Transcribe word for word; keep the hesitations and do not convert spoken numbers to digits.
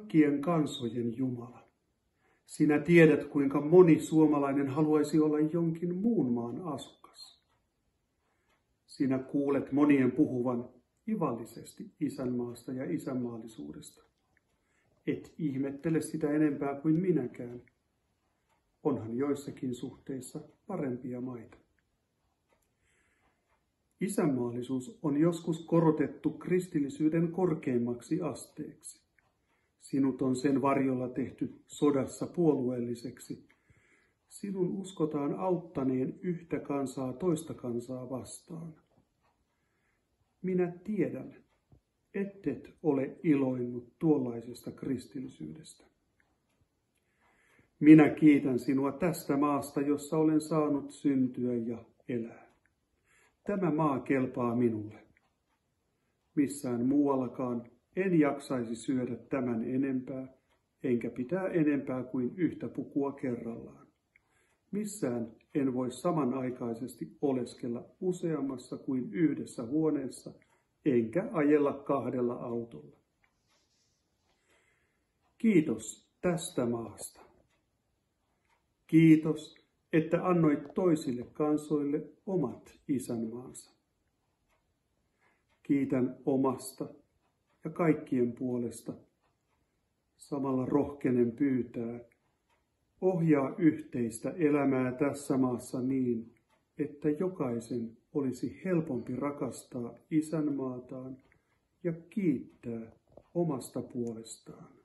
kaikkien kansojen Jumala. Sinä tiedät, kuinka moni suomalainen haluaisi olla jonkin muun maan asukas. Sinä kuulet monien puhuvan ivallisesti isänmaasta ja isänmaallisuudesta. Et ihmettele sitä enempää kuin minäkään. Onhan joissakin suhteissa parempia maita. Isänmaallisuus on joskus korotettu kristillisyyden korkeimmaksi asteeksi. Sinut on sen varjolla tehty sodassa puolueelliseksi. Sinun uskotaan auttaneen yhtä kansaa toista kansaa vastaan. Minä tiedän, ettet ole iloinnut tuollaisesta kristillisyydestä. Minä kiitän sinua tästä maasta, jossa olen saanut syntyä ja elää. Tämä maa kelpaa minulle. Missään muuallakaan en jaksaisi syödä tämän enempää, enkä pitää enempää kuin yhtä pukua kerrallaan. Missään en voi samanaikaisesti oleskella useammassa kuin yhdessä huoneessa, enkä ajella kahdella autolla. Kiitos tästä maasta. Kiitos, että annoit toisille kansoille omat isänmaansa. Kiitän omasta ja kaikkien puolesta. Samalla rohkenen pyytää, ohjaa yhteistä elämää tässä maassa niin, että jokaisen olisi helpompi rakastaa isänmaataan ja kiittää omasta puolestaan.